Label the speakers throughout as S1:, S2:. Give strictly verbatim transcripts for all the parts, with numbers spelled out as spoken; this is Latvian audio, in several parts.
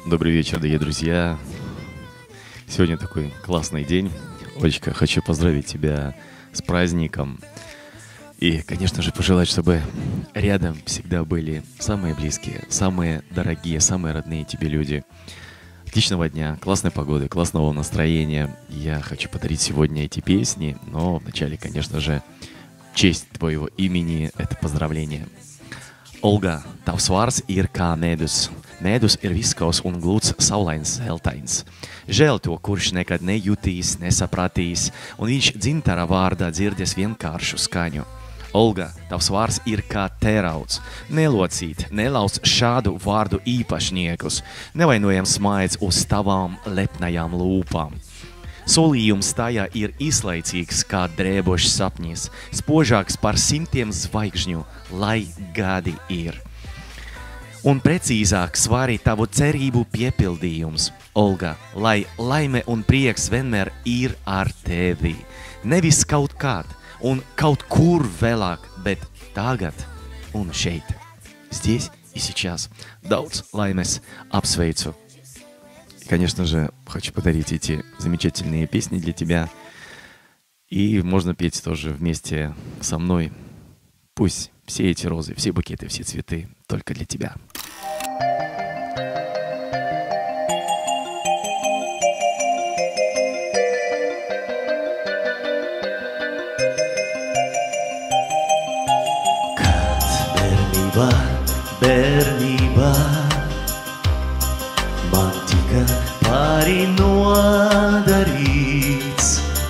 S1: Добрый вечер, дорогие друзья. Сегодня такой классный день. Олечка, хочу поздравить тебя с праздником. И, конечно же, пожелать, чтобы рядом всегда были самые близкие, самые дорогие, самые родные тебе люди. Отличного дня, классной погоды, классного настроения. Я хочу подарить сегодня эти песни, но вначале, конечно же, в честь твоего имени это поздравление. Olga, tavs vārds ir kā medus. Medus ir viskaus un glūts saulains zeltains. Žēl to, kurš nekad nejutīs, nesapratīs, un viņš dzintara vārdā dzirdes vienkāršu skaņu. Olga, tavs vārds ir kā terauds. Nelocīt, nelauc šādu vārdu īpašniekus. Nevainojams smaids uz tavām lepnajām lūpām. Solījums tajā ir izlaicīgs kā drēbošs sapnis, spožāks par simtiem zvaigžņu, lai gadi ir. Un precīzāk svari tavu cerību piepildījums, Olga, lai laime un prieks vienmēr ir ar tevi. Nevis kaut kād un kaut kur vēlāk, bet tagad un šeit. Здесь и сейчас. Daudz laimes apsveicu. Конечно же, хочу подарить эти замечательные песни для тебя. И можно петь тоже вместе со мной. Пусть все эти розы, все букеты, все цветы только для тебя. Kad bērnībā, bērnībā man tika pāri nodarīts.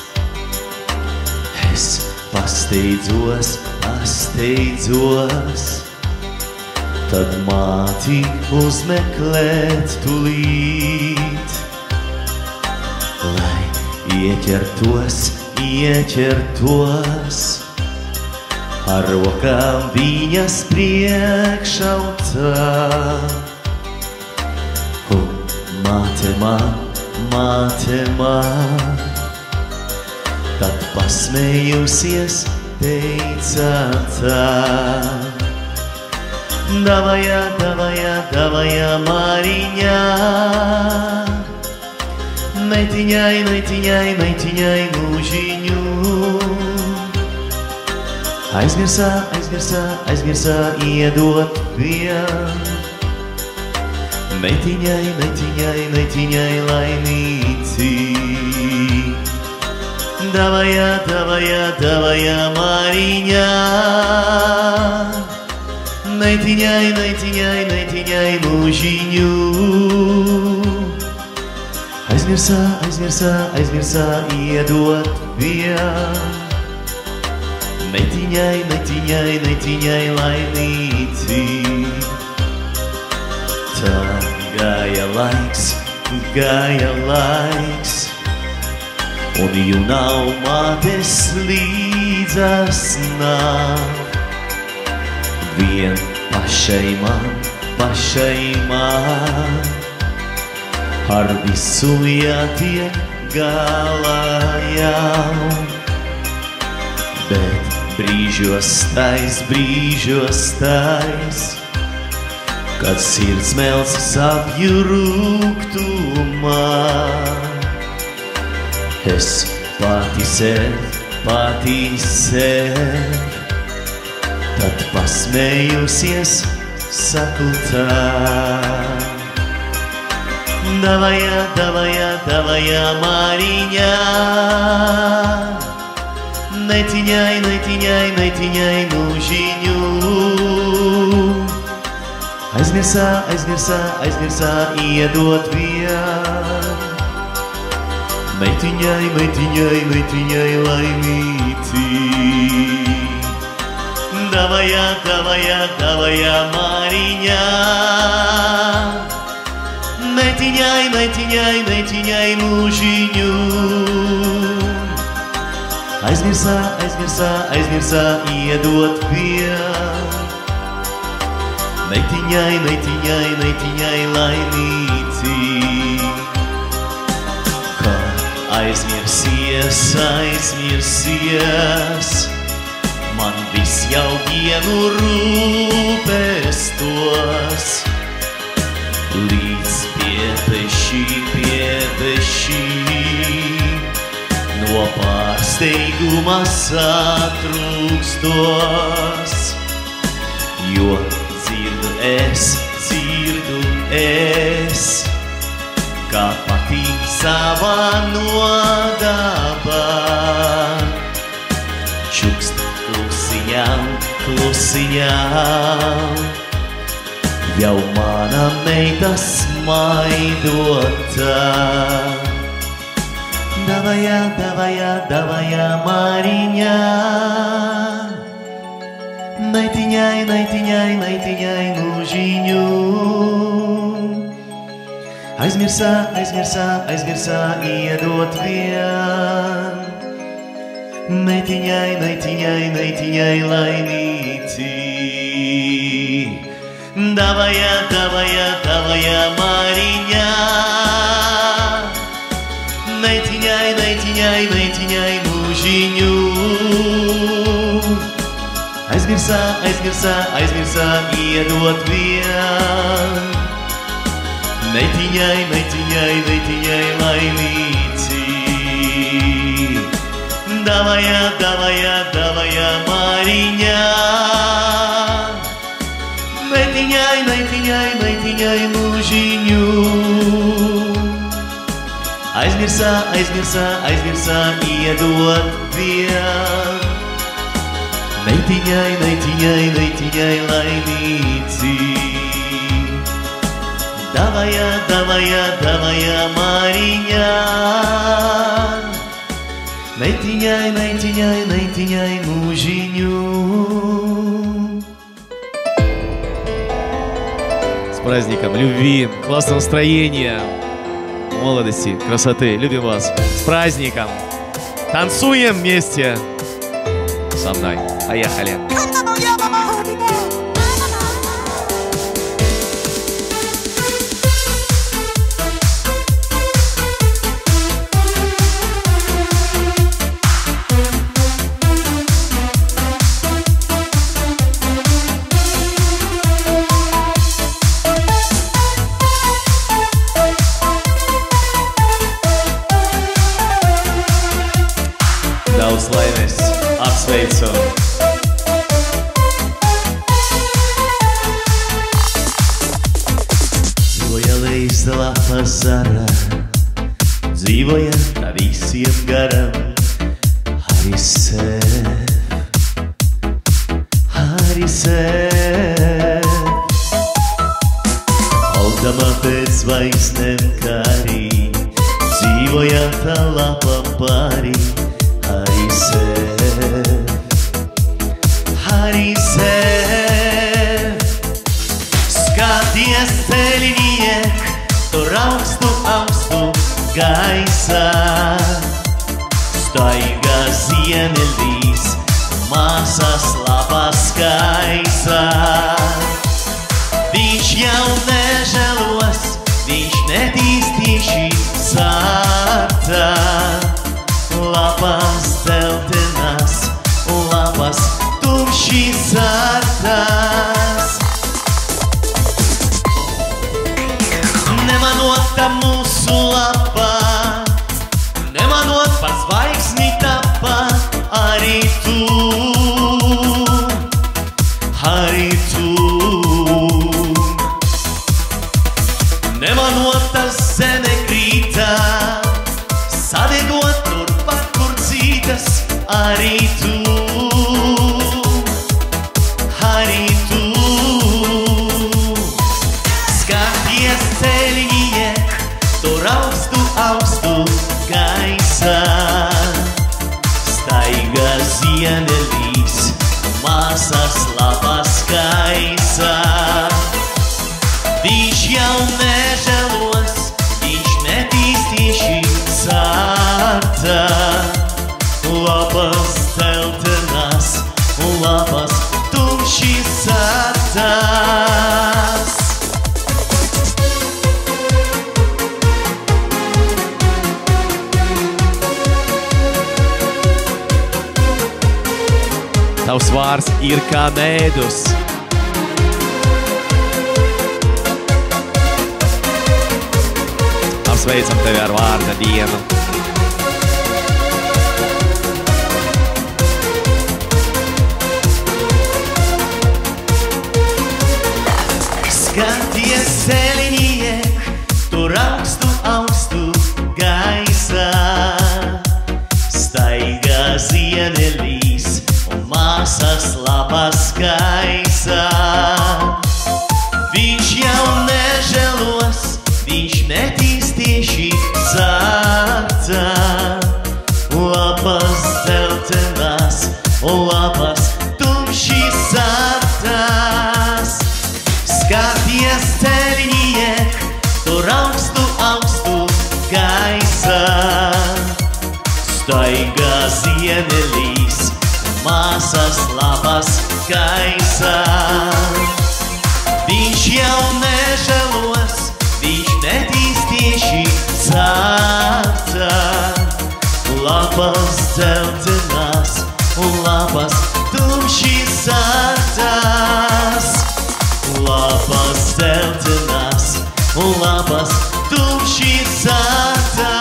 S1: Es pasteidzos, pasteidzos, tad māti uzmeklēt tulīt. Lai ieķertos, ieķertos, ar rokām viņas priekšā un tā. Māte man, māte man, tad pasmējusies teica tā. Davajā, davajā, davajā, Mariņā, meitiņai, meitiņai, meitiņai mūžiņu. Aizmirsā, aizmirsā, aizmirsā iedot vien. Meitiņai, meitiņai, meitiņai laimīci. Davajā, davajā, davajā, Mariņā, meitiņai, meitiņai, meitiņai mūžiņu. Aizmirsā, aizmirsā, aizmirsā iedot vien. Meitiņai, meitiņai, meitiņai laimīci. Tā gāja laiks, gāja laiks, un junā mātes līdzās nāk. Vien pašai man, pašai man, ar visu jātiek galā jau. Bet brīžos tais, brīžos tais, kad sirds mels sapju rūgtumā. Es pati sev, pati sev, tad pasmējusies saku tā. Davajā, davajā, davajā, Mariņā, meitiņai, meitiņai, meitiņai mūžiņu. Aizmirsā, aizmirsā, aizmirsā iedot vien. Meitiņai, meitiņai, meitiņai laimīti. Davajā, davajā, davajā, Mariņā, meitiņai, meitiņai, meitiņai mūžiņu. Aizmirsā, aizmirsā, aizmirsā iedot vien. Meitiņai, meitiņai, meitiņai laimīti. Kā aizmirsies, aizmirsies, man viss jau dienu rūpestos. Līdz pie Piepeši, piepeši, no pārsteiguma satrūkstos, jo dzirdu es, dzirdu es, kā patīk savā nodabā. Čukst klusiņām, klusiņām, jau mana meita smaidotā. Davajā, davajā, davajā, Mariņā, meitiņai, meitiņai, meitiņai mūžiņu. Aizmirsā, aizmirsā, aizmirsā iedot vien. Meitiņai, meitiņai, meitiņai laimītī. Davajā, davajā, davajā, Mariņā, meitiņai, meitiņai, meitiņai mūžiņu. Aizmirsā, aizmirsā, aizmirsā iedot vien. Meitiņai, meitiņai, meitiņai laimītī. Davajā, davajā, davajā, Mariņā, meitiņai, meitiņai, meitiņai mūžiņu. Aizmirsā, aizmirsā, aizmirsā iedot vien. Meitiņai, meitiņai, meitiņai laimītī. Davajā, davajā, davajā, Mariņā, meitiņai, meitiņai, meitiņai mūžiņu. С праздником любви, классного настроения, молодости, красоты. Любим вас. С праздником. Танцуем вместе со мной. Поехали. Daudz laimes, apsveicu! Dzīvoja līdz lapa zara, dzīvoja tā visiem garam, arī sev, arī sev. Augdama pēc zvaigznēm karī, dzīvoja tā lapa pārī, arī sev, arī sev. Skaties ceļiniek, tur augstu, augstu gaisā, staigā ziemeļdīs, māsas labas gaisā. Viņš jau nežēlos, viņš nedīs tieši sārtā. Lapas dzeltenās, lapas tumši sartās. Nemanot tā mūsu lapa, nemanot par zvaigzni tapa, arī tu, arī tu. Nemanot tā zeme krītā, sadegot turpat, kur citas, arī tu, arī tu. Skaties ceļiniek, tur augstu, augstu gaisā, staigā ziemeļdīs, māsas labas gaisā. Viņš jau nežēlos, viņš nedīs tieši sārtā. Lapas dzeltenās, lapas tumši sartās. Tavs vārds ir kā medus. sveicam tevi ar vārda dienu.
S2: Skaties sēliņiek, tur augstu, augstu gaisā. Staigā ziemeļīs un māsas lapas gaisā. Viņš jau nežēlos, viņš metīs tieši zārtā. Lapas dzeltenās un lapas tumši zārtās. Skaties ceļiek, tur augstu, augstu gaisā. Staigā ziemeļīs, māsas lapas gaisā. Viņš jau nežēlos, viņš metīs tieši zārtā. Lapas dzeltenās un lapas tumši zārtās. Lapas dzeltenās un lapas tumši zārtās.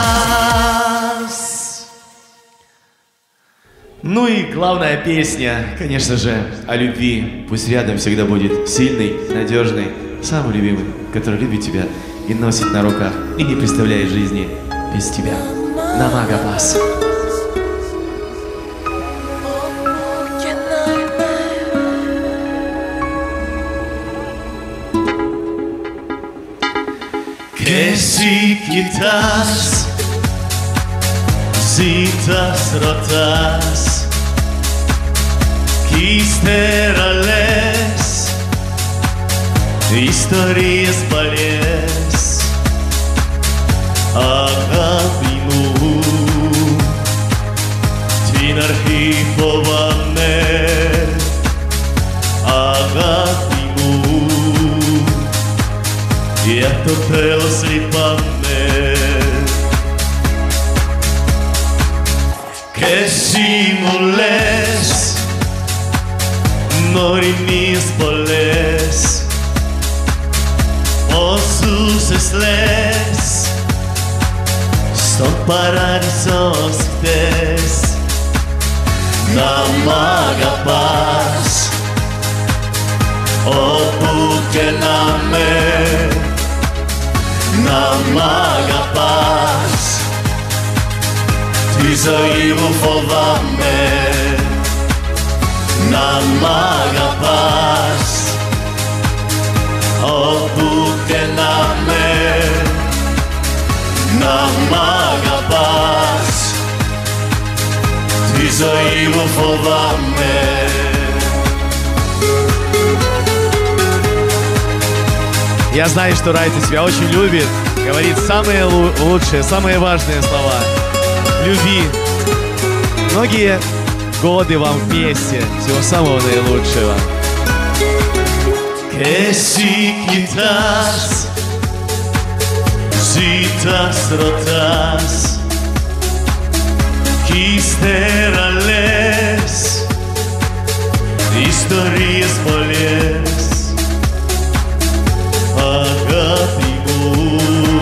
S1: Ну и главная песня, конечно же, о любви. Пусть рядом всегда будет сильный, надежный, самый любимый, который любит тебя и носит на руках, и не представляет жизни без тебя. Намага Пас.
S2: Esi kitas, zitas rotas, kisterales, historias palies, agapinu, tinarchipovane, agapinu. Ja to telo slipame, che simules, nori mis poles, osus esles, son paradisos tes, namaga paz, o pukename. Namaga paz, ti zailufovame. Namaga paz, opukename. Namaga paz, ti zailufovame.
S1: Я знаю, что Райта тебя очень любит, говорит самые лучшие, самые важные слова. Любви. Многие годы вам вместе. Всего самого наилучшего.
S2: Esi kitas, zitas rotas, kisterales, historias polies. Agapinu,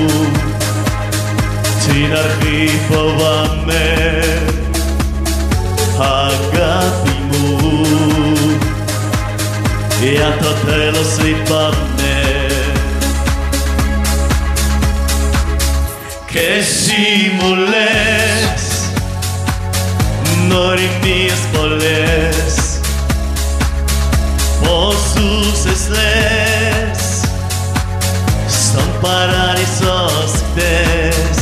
S2: tinarchipovame. Agapinu, ja to telo slipame. Che simules, nori mis poles, osus esles, son paradisos tes.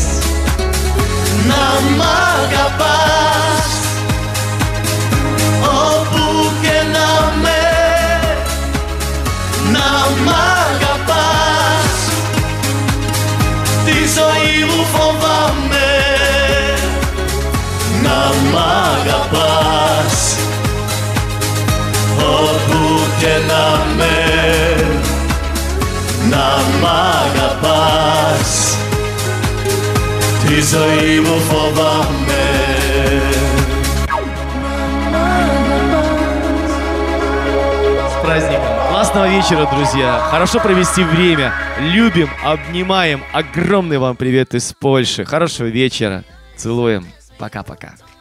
S2: Namaga paz, o pukename. Namaga paz, ti zailufovame. Namaga paz, o pukename. Namaga paz, ti zailufovame.
S1: С праздником! Классно! Классного вечера, друзья. Хорошо провести время. Любим, обнимаем. Огромный вам привет из Польши. Хорошего вечера. Целуем. Пока-пока.